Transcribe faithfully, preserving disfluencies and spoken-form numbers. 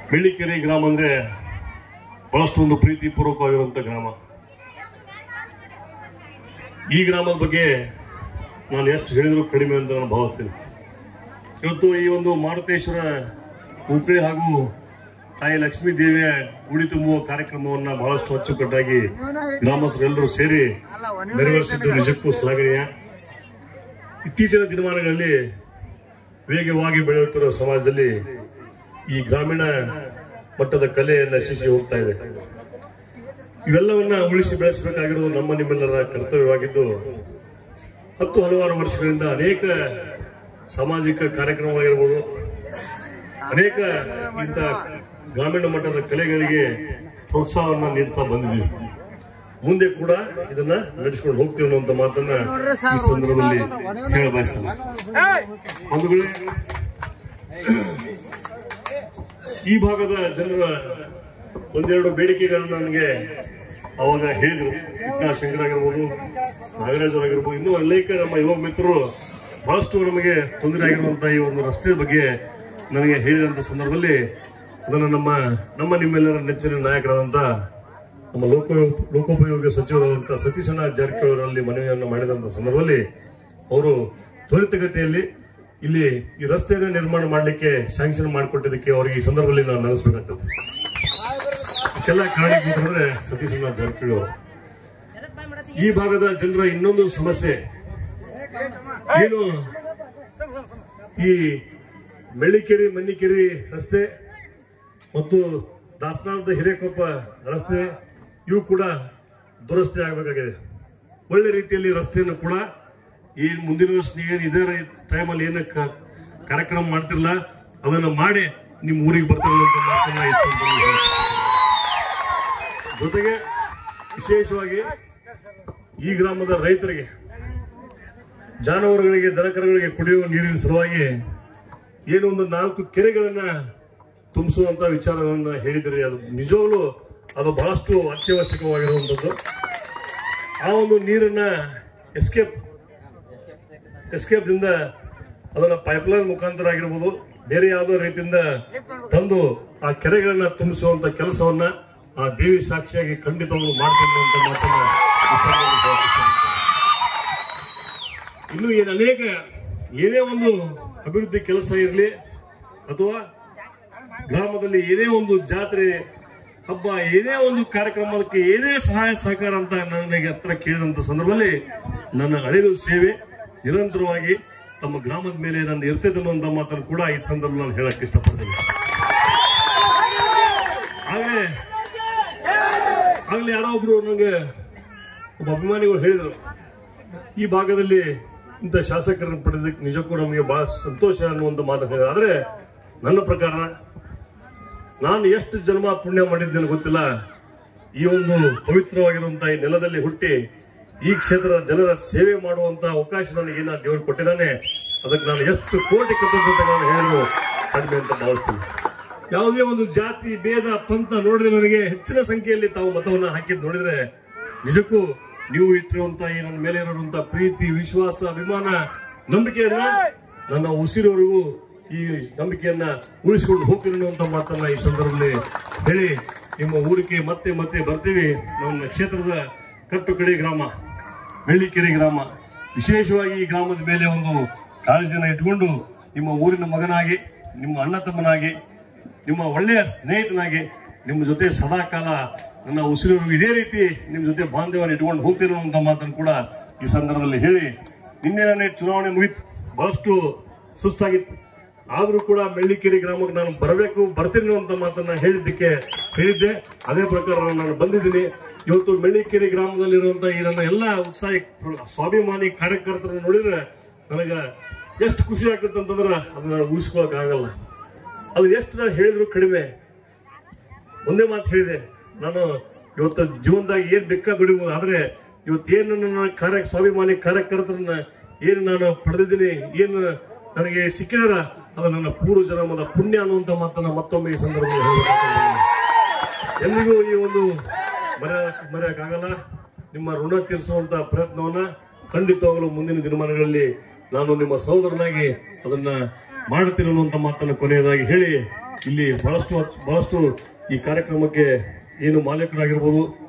ಮೆಳ್ಳಿಕೆರೆ ಗ್ರಾಮ ಅಂದ್ರೆ ಬಹಳಷ್ಟು ಒಂದು ಪ್ರೀತಿ ಪೂರ್ವಕವಾಗಿರುವಂತ ಗ್ರಾಮ. ಈ ಗ್ರಾಮದ ಬಗ್ಗೆ ನಾನು ಎಷ್ಟು ಹೇಳಿದ್ರು ಕಡಿಮೆ ಅಂತ ನಾನು ಭಾವಿಸ್ತೀನಿ. ಇವತ್ತು ಈ ಒಂದು ಮಾರುತೇಶ್ವರ ಉಕ್ಕಳಿ ಹಾಗೂ ತಾಯಿ ಲಕ್ಷ್ಮೀ ದೇವಿಯ ಗುಡಿ ತುಂಬುವ ಕಾರ್ಯಕ್ರಮವನ್ನ ಬಹಳಷ್ಟು ಅಚ್ಚುಕಟ್ಟಾಗಿ ಗ್ರಾಮಸ್ಥರೆಲ್ಲರೂ ಸೇರಿ ನೆರವೇರಿಸಿದ್ದು ನಿಜಕ್ಕೂ ಶ್ಲಾಘನೀಯ. ಇತ್ತೀಚಿನ ದಿನಮಾನಗಳಲ್ಲಿ ವೇಗವಾಗಿ ಬೆಳೆಯುತ್ತಿರುವ ಸಮಾಜದಲ್ಲಿ ಈ ಗ್ರಾಮೀಣ ಮಟ್ಟದ ಕಲೆ ನಶಿಸಿ ಹೋಗ್ತಾ ಇದೆ. ಇವೆಲ್ಲವನ್ನ ಉಳಿಸಿ ಬೆಳೆಸಬೇಕಾಗಿರುವುದು ನಮ್ಮ ನಿಮ್ಮೆಲ್ಲರ ಕರ್ತವ್ಯವಾಗಿದ್ದು, ಹತ್ತು ಹಲವಾರು ವರ್ಷಗಳಿಂದ ಅನೇಕ ಸಾಮಾಜಿಕ ಕಾರ್ಯಕ್ರಮವಾಗಿರ್ಬೋದು, ಅನೇಕ ಇಂಥ ಗ್ರಾಮೀಣ ಮಟ್ಟದ ಕಲೆಗಳಿಗೆ ಪ್ರೋತ್ಸಾಹವನ್ನು ನೀಡ್ತಾ ಬಂದಿದ್ದೀವಿ. ಮುಂದೆ ಕೂಡ ಇದನ್ನ ನಡೆಸಿಕೊಂಡು ಹೋಗ್ತೀವಿ ಅನ್ನುವಂತ ಮಾತನ್ನ ಈ ಸಂದರ್ಭದಲ್ಲಿ ಹೇಳ ಬಯಸ್ತೇನೆ. ಒಂದು ವೇಳೆ ಈ ಭಾಗದ ಜನರ ಒಂದೆರಡು ಬೇಡಿಕೆಗಳನ್ನ ನನಗೆ ಅವಾಗ ಹೇಳಿದ್ರು. ಶಂಕರ್ ಆಗಿರ್ಬೋದು, ನಾಗರಾಜ್ ಆಗಿರ್ಬೋದು, ಇನ್ನೂ ಅನೇಕ ನಮ್ಮ ಯುವ ಮಿತ್ರರು ಬಹಳಷ್ಟು ನಮಗೆ ತೊಂದರೆ ಆಗಿರುವಂತಹ ಈ ಒಂದು ರಸ್ತೆ ಬಗ್ಗೆ ನನಗೆ ಹೇಳಿದಂತ ಸಂದರ್ಭದಲ್ಲಿ ಅದನ್ನು ನಮ್ಮ ನಮ್ಮ ನಿಮ್ಮೆಲ್ಲರ ನೆಚ್ಚಿನ ನಾಯಕರಾದಂತ ನಮ್ಮ ಲೋಕ ಲೋಕೋಪಯೋಗಿ ಸಚಿವರಾದಂತಹ ಸತೀಶಣ್ಣ ಜಾರಕಿಹೊಳಿ ಮನವಿಯನ್ನು ಮಾಡಿದಂತ ಸಂದರ್ಭದಲ್ಲಿ ಅವರು ತ್ವರಿತಗತಿಯಲ್ಲಿ ಇಲ್ಲಿ ಈ ರಸ್ತೆಯನ್ನು ನಿರ್ಮಾಣ ಮಾಡಲಿಕ್ಕೆ ಸ್ಯಾಂಕ್ಷನ್ ಮಾಡಿಕೊಟ್ಟಿದ್ದಕ್ಕೆ ಅವರಿಗೆ ಈ ಸಂದರ್ಭದಲ್ಲಿ ನಾನು ನೆನೆಸಬೇಕಾಗ್ತದೆ. ಇದಕ್ಕೆಲ್ಲ ಕಾರಣೀಭೂತರಂದ್ರೆ ಸತೀಶಣ್ಣ ಜಾರಕಿಹೊಳಿ ಅವರು. ಈ ಭಾಗದ ಜನರ ಇನ್ನೊಂದು ಸಮಸ್ಯೆ ಏನು, ಈ ಮೆಳ್ಳಿಕೆರೆ ಮನ್ನಿಕೆರೆ ರಸ್ತೆ ಮತ್ತು ದಾಸನಾಳದ ಹಿರೇಕೊಪ್ಪ ರಸ್ತೆ ಇವು ಕೂಡ ದುರಸ್ತಿ ಆಗಬೇಕಾಗಿದೆ. ಒಳ್ಳೆ ರೀತಿಯಲ್ಲಿ ರಸ್ತೆಯನ್ನು ಕೂಡ ಈ ಮುಂದಿನ ವರ್ಷ ಏನು ಇದೇ ಟೈಮಲ್ಲಿ ಏನು ಕಾರ್ಯಕ್ರಮ ಮಾಡ್ತಿರಲ್ಲ ಅದನ್ನು ಮಾಡಿ ನಿಮ್ಮ ಊರಿಗೆ ಬರ್ತಿರುವಂತ ಮಾತನ್ನ ಜೊತೆಗೆ ವಿಶೇಷವಾಗಿ ಈ ಗ್ರಾಮದ ರೈತರಿಗೆ, ಜಾನುವಾರುಗಳಿಗೆ, ದನಕರುಗಳಿಗೆ ಕುಡಿಯುವ ನೀರಿನ ಸಲುವಾಗಿ ಏನು ಒಂದು ನಾಲ್ಕು ಕೆರೆಗಳನ್ನ ತುಂಬಿಸುವಂತ ವಿಚಾರವನ್ನ ಹೇಳಿದರೆ ಅದು ನಿಜವಾಗ್ಲೂ ಅದು ಬಹಳಷ್ಟು ಅತ್ಯವಶ್ಯಕವಾಗಿರುವಂತದ್ದು. ಆ ಒಂದು ನೀರನ್ನ ಎಸ್ಕೇಪ್ ಎಸ್ಕೇಪ್ ದಿಂದ ಅದನ್ನ ಪೈಪ್ಲೈನ್ ಮುಖಾಂತರ ಆಗಿರ್ಬೋದು, ಬೇರೆ ಯಾವುದೋ ರೀತಿಯಿಂದ ತಂದು ಆ ಕೆರೆಗಳನ್ನ ತುಂಬಿಸುವಂತ ಕೆಲಸವನ್ನ ಆ ದೇವಿ ಸಾಕ್ಷಿಯಾಗಿ ಖಂಡಿತವಾಗ್ಲೂ ಮಾಡ್ತೀನಿ ಅಂತ ಮಾತನ್ನ ಇನ್ನು ಏನು ಅನೇಕ ಏನೇ ಒಂದು ಅಭಿವೃದ್ಧಿ ಕೆಲಸ ಇರಲಿ ಅಥವಾ ಗ್ರಾಮದಲ್ಲಿ ಏನೇ ಒಂದು ಜಾತ್ರೆ ಹಬ್ಬ ಏನೇ ಒಂದು ಕಾರ್ಯಕ್ರಮಕ್ಕೆ ಏನೇ ಸಹಾಯ ಸಹಕಾರ ಅಂತ ನನಗೆ ಹತ್ರ ಕೇಳಿದಂತ ಸಂದರ್ಭದಲ್ಲಿ ನನ್ನ ಅಳಿಲು ಸೇವೆ ನಿರಂತರವಾಗಿ ತಮ್ಮ ಗ್ರಾಮದ ಮೇಲೆ ನಾನು ಇರ್ತೇನೆ ಅನ್ನುವಂತ ಮಾತನ್ನು ಕೂಡ ಈ ಸಂದರ್ಭದಲ್ಲಿ ನಾನು ಹೇಳಕ್ ಇಷ್ಟಪಡ್ತೇನೆ. ಆಗಲೇ ಆಗಲೇ ಯಾರೋ ಒಬ್ರು ನನಗೆ ಒಬ್ಬ ಅಭಿಮಾನಿಗಳು ಹೇಳಿದರು, ಈ ಭಾಗದಲ್ಲಿ ಇಂಥ ಶಾಸಕರನ್ನು ಪಡೆದಕ್ಕೆ ನಿಜಕ್ಕೂ ನಮಗೆ ಬಹಳ ಸಂತೋಷ ಅನ್ನುವಂತ ಮಾತು ಹೇಳಿದ್ರು. ಆದ್ರೆ ನನ್ನ ಪ್ರಕಾರ ನಾನು ಎಷ್ಟು ಜನ್ಮ ಪುಣ್ಯ ಮಾಡಿದ್ದೇನೆ ಗೊತ್ತಿಲ್ಲ, ಈ ಒಂದು ಪವಿತ್ರವಾಗಿರುವಂತಹ ಈ ನೆಲದಲ್ಲಿ ಹುಟ್ಟಿ ಈ ಕ್ಷೇತ್ರದ ಜನರ ಸೇವೆ ಮಾಡುವಂತ ಅವಕಾಶ ನನಗೆ ಏನ ದೇವರು ಕೊಟ್ಟಿದ್ದಾನೆ, ಅದಕ್ಕೆ ನಾನು ಎಷ್ಟು ಕೋಟಿ ಕೃತಜ್ಞತೆ ನಾನು ಹೇಳಲು ಕಡಿಮೆ ಅಂತ ಭಾವಿಸ್ತೀನಿ. ಯಾವುದೇ ಒಂದು ಜಾತಿ ಭೇದ ಪಂಥ ನೋಡಿದ್ರೆ ನನಗೆ ಹೆಚ್ಚಿನ ಸಂಖ್ಯೆಯಲ್ಲಿ ತಾವು ಮತವನ್ನ ಹಾಕಿದ್ ನೋಡಿದ್ರೆ ನಿಜಕ್ಕೂ ನೀವು ಇಟ್ಟಿರುವಂತಹ ಈ ನನ್ನ ಮೇಲೆ ಇರುವಂತಹ ಪ್ರೀತಿ, ವಿಶ್ವಾಸ, ಅಭಿಮಾನ, ನಂಬಿಕೆಯನ್ನ ನನ್ನ ಉಸಿರವರೆಗೂ ಈ ನಂಬಿಕೆಯನ್ನ ಉಳಿಸಿಕೊಂಡು ಹೋಗ್ತೀನಿ ಅನ್ನುವಂತ ಮಾತನ್ನ ಈ ಸಂದರ್ಭದಲ್ಲಿ ಹೇಳಿ ನಿಮ್ಮ ಊರಿಗೆ ಮತ್ತೆ ಮತ್ತೆ ಬರ್ತೀವಿ. ನಮ್ಮ ಕ್ಷೇತ್ರದ ಕಟ್ಟು ಕಡೆ ಗ್ರಾಮ ಮೆಳ್ಳಿಕೆರೆ ಗ್ರಾಮ, ವಿಶೇಷವಾಗಿ ಈ ಗ್ರಾಮದ ಮೇಲೆ ಒಂದು ಕಾಳಜಿಯನ್ನು ಇಟ್ಕೊಂಡು ನಿಮ್ಮ ಊರಿನ ಮಗನಾಗಿ, ನಿಮ್ಮ ಅಣ್ಣ ತಮ್ಮನಾಗಿ, ನಿಮ್ಮ ಒಳ್ಳೆಯ ಸ್ನೇಹಿತನಾಗಿ ನಿಮ್ಮ ಜೊತೆ ಸದಾ ಕಾಲ ನನ್ನ ಉಸಿರವರೆಗೂ ಇದೇ ರೀತಿ ನಿಮ್ಮ ಜೊತೆ ಬಾಂಧವ್ಯವನ್ನು ಇಟ್ಕೊಂಡು ಹೋಗ್ತೀನಿ ಅನ್ನುವಂತ ಮಾತನ್ನು ಕೂಡ ಈ ಸಂದರ್ಭದಲ್ಲಿ ಹೇಳಿ, ನಿನ್ನೆ ನಾನೇ ಚುನಾವಣೆ ಮುಗಿತು, ಬಹಳಷ್ಟು ಸುಸ್ತಾಗಿತ್ತು, ಆದ್ರೂ ಕೂಡ ಮೆಳ್ಳಿಕೆರೆ ಗ್ರಾಮಕ್ಕೆ ನಾನು ಬರಬೇಕು ಬರ್ತೀನಿ ಅಂತ ಮಾತನ್ನ ಹೇಳಿದ್ದಕ್ಕೆ ಹೇಳಿದ್ದೆ. ಅದೇ ಪ್ರಕಾರ ನಾನು ಬಂದಿದ್ದೀನಿ. ಇವತ್ತು ಮೆಳ್ಳಿಕೆರೆ ಗ್ರಾಮದಲ್ಲಿರುವಂತಹ ಈ ನನ್ನ ಎಲ್ಲ ಉತ್ಸಾಹಿ ಸ್ವಾಭಿಮಾನಿ ಕಾರ್ಯಕರ್ತರನ್ನು ನೋಡಿದ್ರೆ ನನಗ ಎಷ್ಟು ಖುಷಿ ಆಗ್ತದೆ ಅಂತಂದ್ರೆ ಅದನ್ನ ಊಹಿಸ್ಕೊಳಕ್ ಆಗಲ್ಲ. ಅದು ಎಷ್ಟು ನಾನು ಹೇಳಿದ್ರು ಕಡಿಮೆ. ಒಂದೇ ಮಾತು ಹೇಳಿದೆ, ನಾನು ಇವತ್ತು ಜೀವನದಾಗ ಏನ್ ಬೇಕಾ ದುಡಿಬಹುದು, ಆದ್ರೆ ಇವತ್ತೇನು ನನ್ನ ಕಾರ್ಯ ಸ್ವಾಭಿಮಾನಿ ಕಾರ್ಯಕರ್ತರನ್ನ ಏನು ನಾನು ಪಡೆದಿದ್ದೀನಿ, ಏನು ನನಗೆ ಸಿಕ್ಕಿದಾರ ಅದು ನನ್ನ ಪೂರ್ವ ಜನ್ಮದ ಪುಣ್ಯ ಅನ್ನುವಂತ ಮಾತನ್ನ ಮತ್ತೊಮ್ಮೆ ಈ ಸಂದರ್ಭದಲ್ಲಿ ಹೇಳಬೇಕಾಗ್ತದೆ. ಎಂದಿಗೂ ಈ ಒಂದು ಮರೆಯ ಮರೆಯಕ್ಕಾಗಲ್ಲ. ನಿಮ್ಮ ಋಣ ತೀರಿಸುವಂತ ಪ್ರಯತ್ನವನ್ನ ಖಂಡಿತವಾಗಲೂ ಮುಂದಿನ ದಿನಮಾನಗಳಲ್ಲಿ ನಾನು ನಿಮ್ಮ ಸಹೋದರನಾಗಿ ಅದನ್ನ ಮಾಡ್ತೀನಿ ಅನ್ನುವಂತ ಮಾತನ್ನು ಕೊನೆಯದಾಗಿ ಹೇಳಿ ಇಲ್ಲಿ ಬಹಳಷ್ಟು ಬಹಳಷ್ಟು ಈ ಕಾರ್ಯಕ್ರಮಕ್ಕೆ ಏನು ಮಾಲೀಕರಾಗಿರ್ಬೋದು